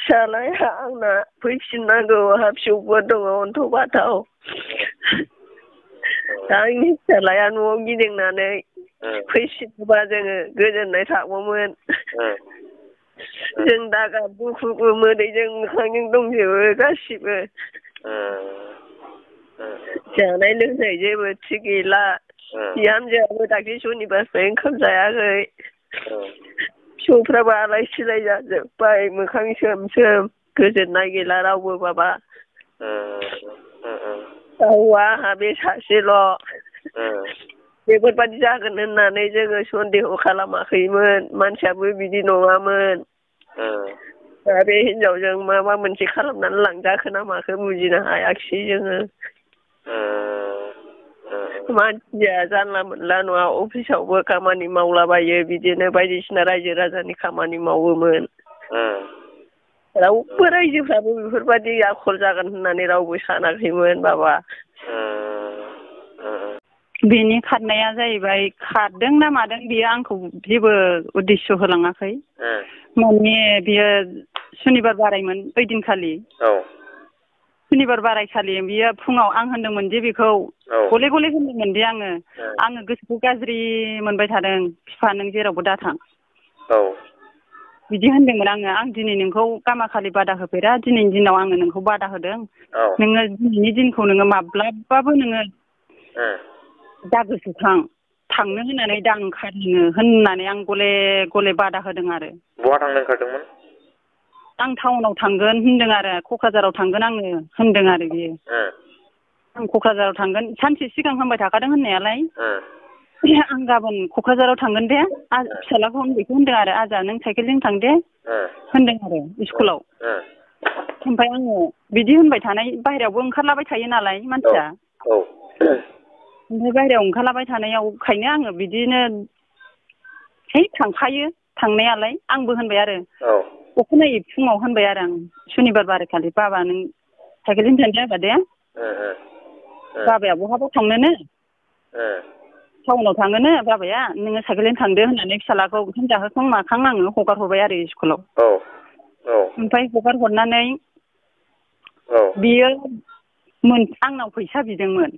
फिसालाया आंना फैफिननांगौ आंहा फिसौफोर दङ अन्थाव बाथाव दा आंनि फिसालाया न'आव गिदिंनानै फैफिनोबा जोङो गोजोननाय थागौमोन जों दा दुखुबो मोदैजों मोखांजों दंजोबो गासिबो जानाय लोंनाय जेबो थिग गैला बिहामजोआबो दाख्लै सनिबारनिफ्राय ओंखाम जायाखै फिसौफ्राबो आलाय सिलाय जाजोब्बाय मोखां सोम सोम गोजोननाय गैला रावबो बाबा हौवा आंहा बे सासेल' बेफोरबायदि जागोन होननानै जोङो सन्देह खालामाखैमोन मानसियाबो बिदि नङामोन दा बे हिनजावजों माबा मोनसे खालामनानै लांजाखो ना माखो बुजिनो हायाखिसै जोङो मानसिया जानला मोनला नङा अफिसावबो खामानि मावलाबायो बिदिनो बायदिसिना रायजो राजानि खामानि मावोमोन रावबो रायजोफ्राबो बेफोरबायदि आखल जागोन होननानै रावबो सानाखैमोन बाबा बेनि खारनाया जाहैबाय खारदों ना मादों बियो आंखौ जेबो उद्देश्य होलाङाखै माने बियो सुनिबार बारायमोन ओइदिनखालि सुनिबार बारायखालि बियो फुङाव आं होनदोंमोन जे बेखौ गले गले होनदोंमोन दे आङो गोसोखौ गाज्रि मोनबाय थादों बिफा नों जेरावबो दाथां बिदि होनदोंमोन आं दिनै नोंखौ गामाखालि बादा होफेरा दिनैनि दिनाव आङो नोंखौ बादा होदों नोङो दिनैनि दिनखौ नोङो माब्लाबाबो नोङो दा गोसोखां थांनो होननानै दा ओंखारनो होननानै आं गले गले बादा होदों आरो बहा थांनो ओंखारदोंमोन आं टाउनाव थांगोन होनदों आरो क'क्राझाराव थांगोन आङो होनदों आरो बियो आं क'क्राझाराव थांगोन सानसे सिगां होनबाय थाखादों होननायालाय आं गाबोन क'क्राझाराव थांगोन दे फिसालाखौ उन्दैखौ होनदों आरो आजा नों साइकेलजों थां दे होनदों आरो स्कुलाव ओमफ्राय आङो बिदि होनबाय थानाय बाहेरायावबो ओंखारलाबाय थायो नालाय मानसिया ओमफ्राय बाहेरायाव ओंखारलाबाय थानायावखायनो आङो बिदिनो है थांखायो थांनायालाय आंबो होनबाय आरो अखानायै फुङाव होनबाय आरो आं सुनिबार बारायखालि बाबा नों साइकेलजों थांदो आबा दे बाबाया बहाबा थांनोनो टाउनाव थाङोनो बाबाया नोङो साइकेलजों थांदो होननानै फिसालाखौ ओंखाम जाहोखां माखां आङो हगार हरबाय आरो स्कुलाव ओमफ्राय हगार हरनानै बियो आंनाव फैसा बिदोंमोन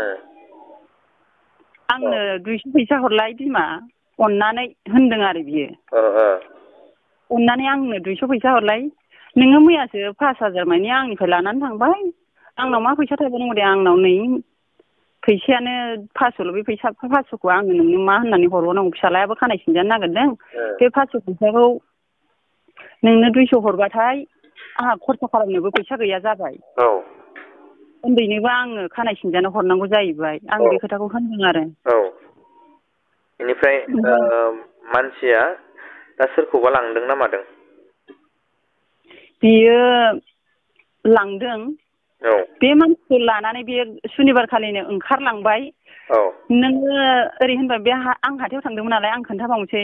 आंनो 200 फैसा हरलाय बिमा अननानै होनदों आरो बियो अननानै आंनो 200 फैसा हरलाय नोङो मैयासो 5000 मानि आंनिफ्राय लानानै थांबाय आंनाव मा फैसा थाबावनांगौ दे आंनाव नै फैसायानो 500ल' बे फैसा 500खौ आङो नोंनो मा होननानै हरबावनांगौ फिसालायाबो खानाय सिनजानो नागिरदों बे 500 फैसाखौ नोंनो 200 हरबाथाय आंहा खरसा खालामनोबो फैसा गैया जाबाय उन्दैनोबो आङो खानाय सिनजानो हरनांगौ जाहैबाय आं बे खोथाखौ होनदों आरो बेनिफ्राय मानसिया दा सोरखौबा लांदों ना मादों बियो लांदों बे मानसिखौ लानानै बे सुनिबार खालिनो ओंखारलांबाय नोङो ओरै होनबा बे आं हाथायाव थांदोंमोन नालाय आं खोन्थाबावनोसै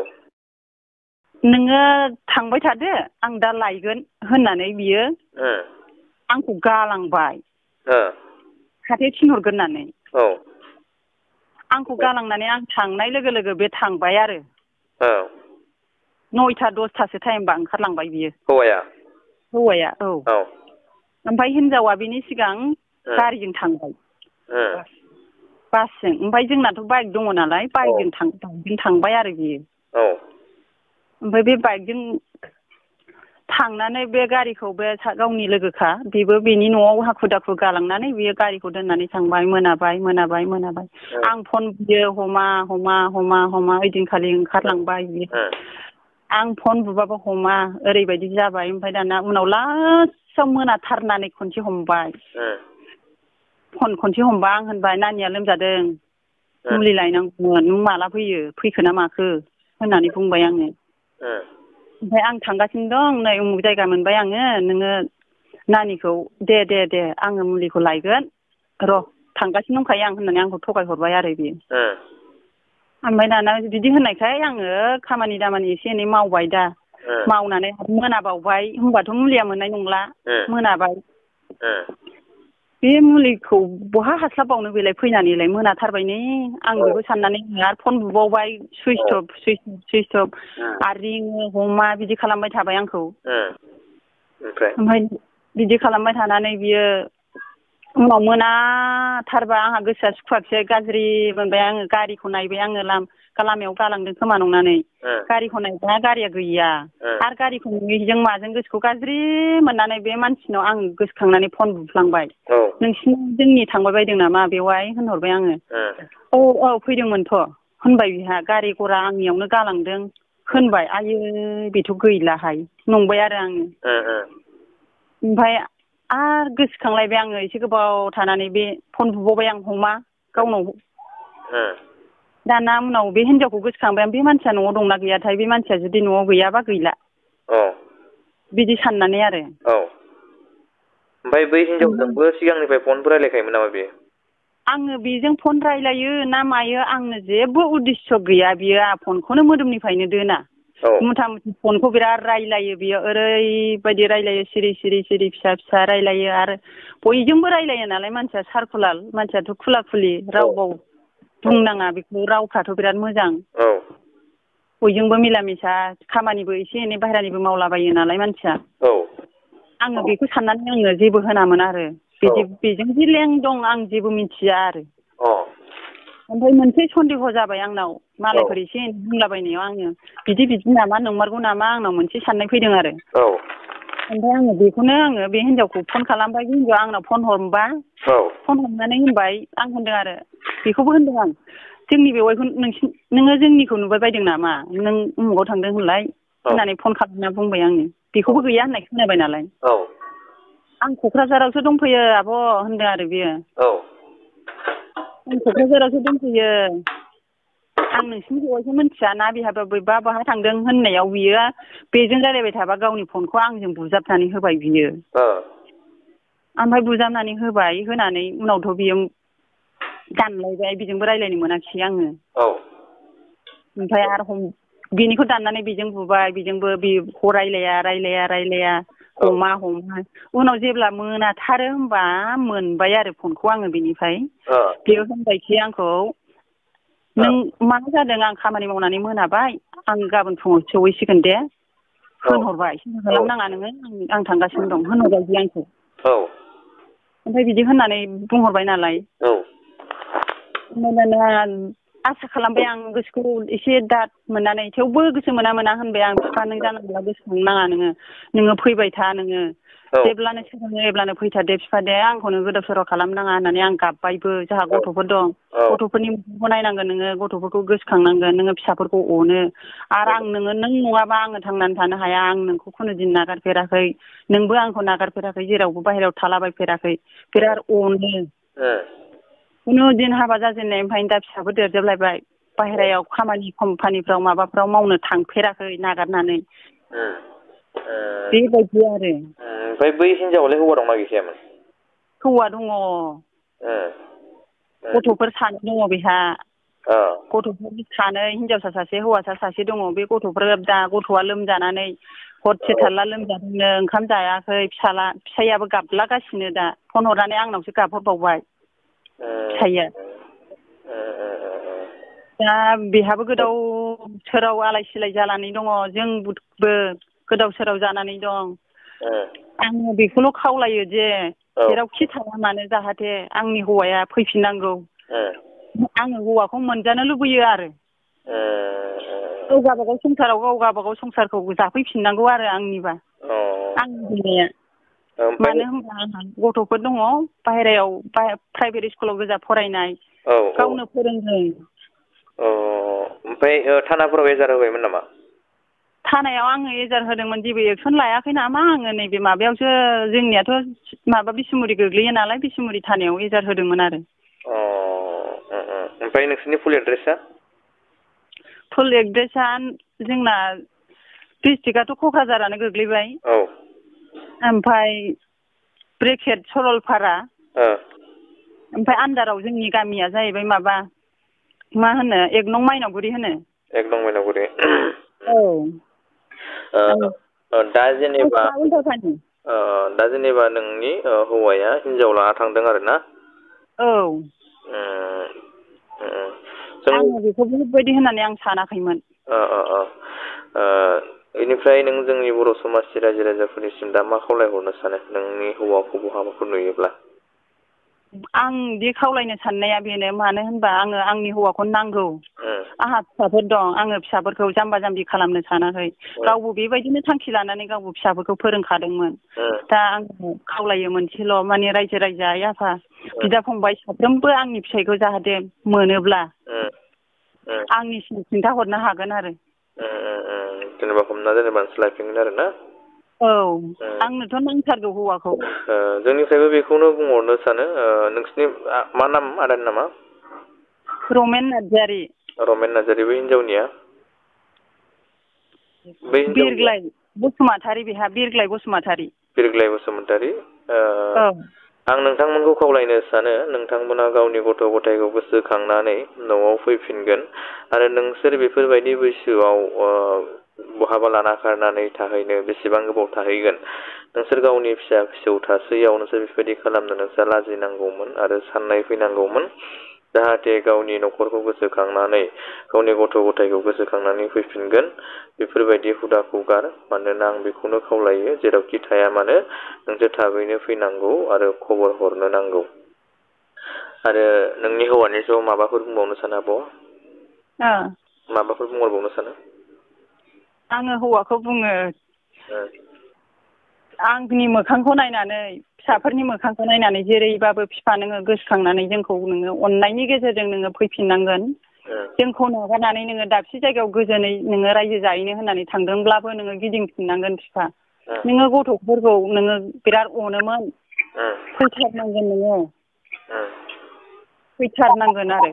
नोङो थांबाय थादो आं दा लायगोन होननानै बियो आंखौ गालांबाय हाथायाव थिनहरगोन होननानै आंखौ गालांनानै आं थांनाय लोगो लोगो बे थांबाय आरो 9टा 10टासो टाइमबा ओंखारलांबाय बियो हौवाया ओमफ्राय हिनजावा बिनि सिगां गारिजों थांबाय बासजों ओमफ्राय जोंनाथ' बाइक दङ नालाय बाइकजों थांबाय आरो बियो ओमफ्राय बे बाइकजों थांनानै बे गारिखौ बे गावनि लोगोखा बेबो बेनि न'आव हाखु दाखु गालांनानै बियो गारिखौ दोननानै थांबाय मोनाबाय आं फन बुयो हमा ओइदिनखालि ओंखारलांबाय बियो आं फन बुबाबो हमा ओरैबायदि जाबाय ओमफ्राय दाना उनाव लास्टआव मोनाथारनानै खनसे हमबाय खनसे हमबा आं होनबाय नानिया लोमजादों मुलि लायनांगौमोन नों माला फैखो ना माखो होननानै बुंबाय आङो ओमफ्राय आं थांगासिनो दं नै उमुक जायगा मोनबाय आङो नोङो नानिखौ दे आङो मुलिखौ लायगोन र' थांगासिनो दंखायो आं होननानै आंखौ थगायहरबाय आरो बियो ओमफ्राय दाना बिदि होननायखाय आङो खामानि दामानि एसे एनै मावबाय दा मावनानै मोनाबावबाय होनबाथ' मुलिया मोननाय नंला मोनाबाय बे मुलिखौ बहा हास्लाबबावनो बेलाय फैनानैलाय मोनाथारबाय नै आं बेखौ साननानै आरो फन बुबावबाय सुइस अफ आरो रिङो हमा बिदि खालामबाय थाबाय आंखौ ओमफ्राय बिदि खालामबाय थानानै बियो उनाव मोनाथारबा आंहा गोसोआ सुखुवाखिसै गाज्रि मोनबाय आङो गारिखौ नायबाय आङो लामायाव गालांदों खोमा नंनानै गारिखौ नायबा गारिया गैया आरो गारिखौ नुयैजों माजों गोसोखौ गाज्रि मोननानै बे मानसिनाव आं गोसोखांनानै फन बुफ्लांबाय नोंसिनि जोंनि थांबाय बायदों नामा बेवहाय होनहरबाय आङो औ औ फैदोंमोनथ' होनबाय बिहा गारि गरा आंनियावनो गालांदों होनबाय आयै बेथ' गैलाहाय नंबाय आरो आङो ओमफ्राय आरो गोसोखांलायबाय आङो एसे गोबाव थानानै बे फन बुबावबाय आं हमा गावनाव दाना उनाव बे हिनजावखौ गोसोखांबाय आं बे मानसिया न'आव दंना गैयाथाय बे मानसिया जुदि न'आव गैयाबा गैला बिदि साननानै आरो ओमफ्राय बै हिनजावजोंबो सिगांनिफ्राय फनफोर रायलायखायोमोन नामा बेयो आङो बेजों फन रायलायो ना मायो आंनो जेबो उद्देश्य गैया बियो फनखौनो मोदोमनिफ्रायनो दोना मुथा मुथि फनखौ बिराद रायलायो बियो ओरैबायदि रायलायो सिरि सिरि सिरि फिसा फिसा रायलायो आरो बयजोंबो रायलायो नालाय मानसिया सारकुलार मानसियाथ' खुला खुलि रावबो बुंनाङा बेखौ रावफ्राथ' बिराद मोजां बयजोंबो मिला मिसा खामानिबो एसे एनै बाहेरानिबो मावलाबायो नालाय मानसिया आङो बेखौ साननानै आङो जेबो होनामोन आरो बेजों जे लें दं आं जेबो मिथिया आरो ओमफ्राय मोनसे सन्देह जाबाय आंनाव मालायफोर एसे एनै बुंलाबायनायाव आङो बिदि नामा नंमारगौ नामा आंनाव मोनसे साननाय फैदों आरो ओमफ्राय आङो बेखौनो आङो बे हिनजावखौ फन खालामबाय बे हिनजावआ आंनाव फन हरबा फन हमनानै होनबाय आं होनदों आरो बेखौबो होनदों आं जोंनि बेवाइखौ नोङो जोंनिखौ नुबाय बायदों नामा नों उमुगाव थांदों होनलाय होननानै फन खालामना बुंबाय आङो बेखौबो गैया होननाय खोनाबाय नालाय आं क'क्राझारावसो दंफैयो आब' होनदों आरो बियो आं क'क्राझारावसो दंफैयो आं नोंसिनि बेवाइखौ मिन्थियाना बेहाबो बैबा बहा थांदों होननायाव बियो बेजों रायलायबाय थाबा गावनि फनखौ आंजों बुजाबनानै होबाय बियो ओमफ्राय बुजाबनानै होबाय होनानै उनावथ' बियो दानलायबाय बेजोंबो रायलायनो मोनाखिसै आङो ओमफ्राय आरो बेनिखौ दाननानै बेजों बुबाय बेजोंबो बेखौ रायलाया हमा उनाव जेब्ला मोनाथारो होनबा मोनबाय आरो फनखौ आङो बेनिफ्राय बेयो होनबायखि आंखौ नों मा जादों आं खामानि मावनानै मोनाबाय आं गाबोन फुङाव सहैसिगोन दे होनहरबाय सिन्था खालामनाङा नोङो आं थांगासिनो दं होनहरबाय बियो आंखौ ओमफ्राय बिदि होननानै बुंहरबाय नालाय आसा खालामबाय आं गोसोखौ एसे दाद मोननानै थेवबो गोसो मोना होनबाय आं बिफा नों जानांगौला गोसोखांनो नाङा नोङो फैबाय था नोङो जेब्लानो सोलोङो एब्लानो फैथारदे बिफा दे आंखौनो गोदाव सोराव खालामनाङा होननानै आं गाबबायबो जोंहा गथ'फोर दं गथ'फोरनि मोखांखौ नायनांगोन नोङो गथ'फोरखौ गोसोखांनांगोन नोङो फिसाफोरखौ अनो आरो आं नों नङाबा आङो थांनानै थानो हाया आं नोंखौ खुनुदिन नागारफेराखै नोंबो आंखौ नागारफेराखै जेरावबो बाहेरायाव थालाबायफेराखै बिराद अनो खुनुदिन हाबा जाजेननायनिफ्रायनो दा फिसाबो देरजोबलायबाय बाहेरायाव खामानि कम्पानिफ्राव माबाफ्राव मावनो थांफेराखै नागारनानै बेबायदि आरो ओमफ्राय बै हिनजावालाय हौवा दंना गैखायामोन हौवा दङ गथ'फोर सानै दङ बेहा गथ'फोर सानै हिनजावसा सासे हौवासा सासे दङ बे गथ'आ लोमजानानै हरसे थारला लोमजादोंनो ओंखाम जायाखै फिसायाबो गाबलागासिनो दा फन हरनानै आंनावसो गाबहरबावबाय फिसाया दा बेहाबो गोदाव सोराव आलाय सिलाय जानानै दङ जोंबो गोदाव सोराव जानानै दं आङो बेखौल' खावलायो जे जेरावखि थाङा मानो जाहाथे आंनि हौवाया फैफिननांगौ आङो हौवाखौ मोनजानो लुबैयो आरो गाव गावबागाव संसारखौ जाफैफिननांगौ आरो आंनिबा आंनि बुंनाया मानो होनबा आंहा गथ'फोर दङ बाहेरायाव प्राइभेट स्कुलाव गोजा फरायनाय गावनो फोरोंदों ओमफ्राय थानाफोराव एजार होबायमोन नामा थानायाव आङो एजार होदोंमोन जेबो एक्सन लायाखै नामा आङो नैबे माबायावसो जोंनियाथ' माबा बिसमुरि गोग्लैयो नालाय बिसमुरि थानायाव एजार होदोंमोन आरो ओमफ्राय नोंसोरनि फुल एड्रेसा जोंना डिस्ट्रिक्टआथ' क'क्राझारानो गोग्लैबाय ओमफ्राय ब्रेकेट सरलपारा ओमफ्राय आन्दाराव जोंनि गामिया जाहैबाय माबा मा होनो 1 नं माइनावगुरि होनो 1 नं माइनावगुरि दा जेनेबा नोंनि हौवाया हिनजाव लाना थांदों आरो ना आङो बेखौ बेफोरबायदि होननानै आं सानाखैमोन बेनिफ्राय नों जोंनि बर' समाजनि रायजो राजाफोरनिसिम दा मा खावलायहरनो सानो नोंनि हौवाखौ बहाबाफोर नुयोब्ला? आं दि खावलायनो साननाया बेनो, मानो होनबा आङो आंनि हौवाखौ नांगौ। आंहा फिसाफोर दं, आङो फिसाफोरखौ जाम्बा जाम्बि खालामनो सानाखै। गावबो बेबायदिनो थांखि लानानै गावबो फिसाफोरखौ फोरोंखादोंमोन। दा आङो खावलायो मोनसेल', माने रायजो राजा आइ आफा बिदा फंबाय साफ्रोमबो आंनि फिसाइखौ जाहाथे मोनोब्ला आंनिसिम खिन्थाहरनो हागोन आरो। जेनेबा हमना जेनेबा नोंसोर लायफिनगोन आरो ना? औ, आंनोथ' नांथारगौ हौवाखौ। जोंनिफ्रायबो बेखौनो बुंहरनो सानो, नोंसिनि मा नाम आदानि नामा? रमेन नार्जारि। रमेन नार्जारि, बै हिनजावनिया? बिरग्लाय बसुमतारी, बेहा बिरग्लाय बसुमतारी। बिरग्लाय बसुमतारी। औ। आं नोंथांमोनखौ खावलायनो सानो नोंथांमोना गावनि गथ' गथायखौ गोसोखांनानै न'आव फैफिनगोन आरो नोंसोर बेफोरबायदि बैसोआव बहाबा लाना खारनानै थाहैनो बेसेबां गोबाव थाहैगोन? नोंसोर गावनि फिसा फिसौ थासैयाव नोंसोर बेफोरबायदि खालामनो नोंसोर लाजिनांगौमोन आरो साननाय फैनांगौमोन। जाहाथे गावनि न'खरखौ गोसोखांनानै गावनि गथ' गथायखौ गोसोखांनानै फैफिनगोन। बेफोरबायदि हुदाखौ गार, मानोना आं बेखौनो खावलायो जेरावखि थाया मानो नोंसोर थाबैनो फैनांगौ आरो खबर हरनो नांगौ। आरो नोंनि हौवानि सायाव माबाफोर बुंबावनो सानो आब'? माबाफोर बुंहरबावनो सानो? आङो हौवाखौ बुङो, आंनि मोखांखौ नायनानै, फिसाफोरनि मोखांखौ नायनानै जेरैबाबो बिफा नोङो गोसोखांनानै जोंखौ नोङो अननायनि गेजेरजों नोङो फैफिननांगोन। जोंखौ नागारनानै नोङो दाबसे जायगायाव गोजोनै नोङो रायजो जाहैनो होननानै थांदोंब्लाबो नोङो गिदिंफिननांगोन बिफा। नोङो गथ'फोरखौ नोङो बिराद अनोमोन, फैथारनांगोन नोङो। फैथारनांगोन आरो।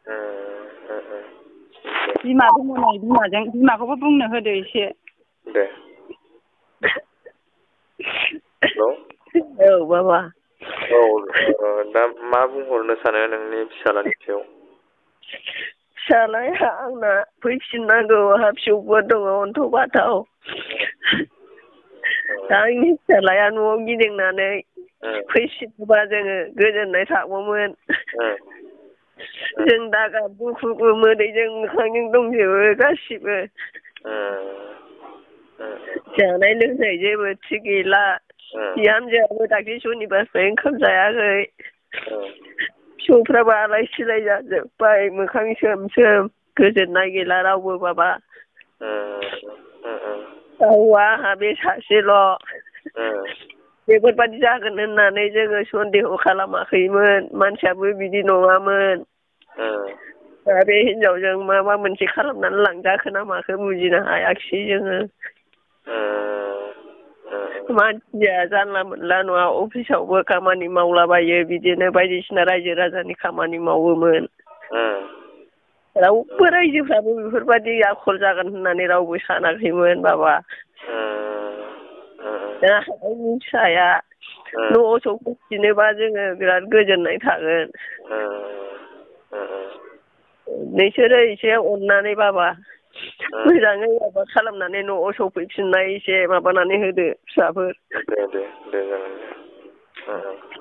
बिमा दङ नै, बिमाखौबो बुंनो होदो एसे। दे। हेलौ। औ बाबा। औ, दा मा बुंहरनो सानो नोंनि फिसालानि सायाव? फिसालाया आंना फैफिननांगौ, आंहा फिसौफोर दङ अन्थाव बाथाव। दा आंनि फिसालाया न'आव गिदिंनानै फैफिनोबा जोङो गोजोननाय थागौमोन। जों दा गाबगु खुगु मोदैजों मोखांजों दंजोबो गासिबो। जानाय लोंनाय जेबो थिग गैला। बिहामजोआबो दाख्लै सनिबारनिफ्राय ओंखाम जायाखै। फिसौफ्राबो आलाय सिलाय जाजोब्बाय, मोखां सोम सोम, गोजोननाय गैला रावबो बाबा। हौवा आंहा बे सासेल'। बेफोरबायदि जागोन होननानै जोङो सन्देह खालामाखैमोन, मानसियाबो बिदि नङामोन। दा बे हिनजावजों माबा मोनसे खालामनानै लांजाखो ना माखो बुजिनो हायाखिसै जोङो। मानसिया जानला मोनला नङा, अफिसावबो खामानि मावलाबायो, बिदिनो बायदिसिना रायजो राजानि खामानि मावोमोन। रावबो रायजोफ्राबो बेफोरबायदि आखल जागोन होननानै रावबो सानाखैमोन बाबा। दा आंनि फिसाया न'आव सफैफिनोबा जोङो बिराद गोजोननाय थागोन। नोंसोरो एसे अननानै बाबा मोजाङै माबा खालामनानै न'आव सफैफिननाय एसे माबानानै होदो फिसाफोर। दे जागोन दे।